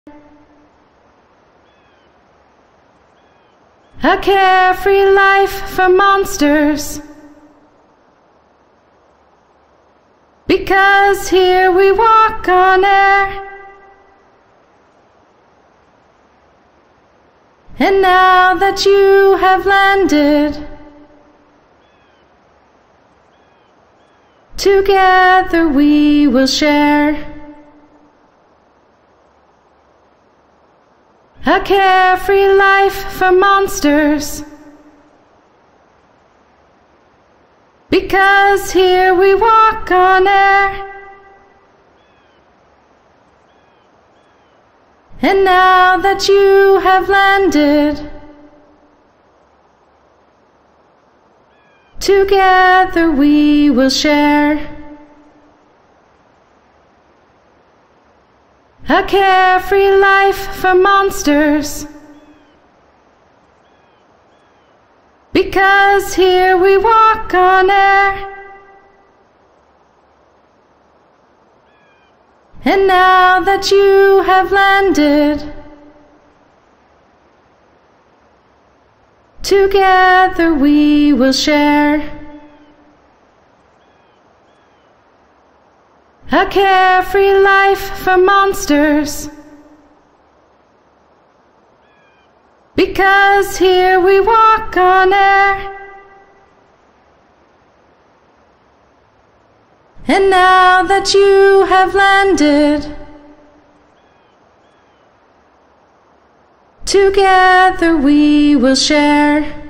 A carefree life for monsters, because here we walk on air. And now that you have landed, together we will share a carefree life for monsters, because here we walk on air. And now that you have landed, together we will share a carefree life for monsters, because here we walk on air. And now that you have landed, together we will share a carefree life for monsters, because here we walk on air. And now that you have landed, together we will share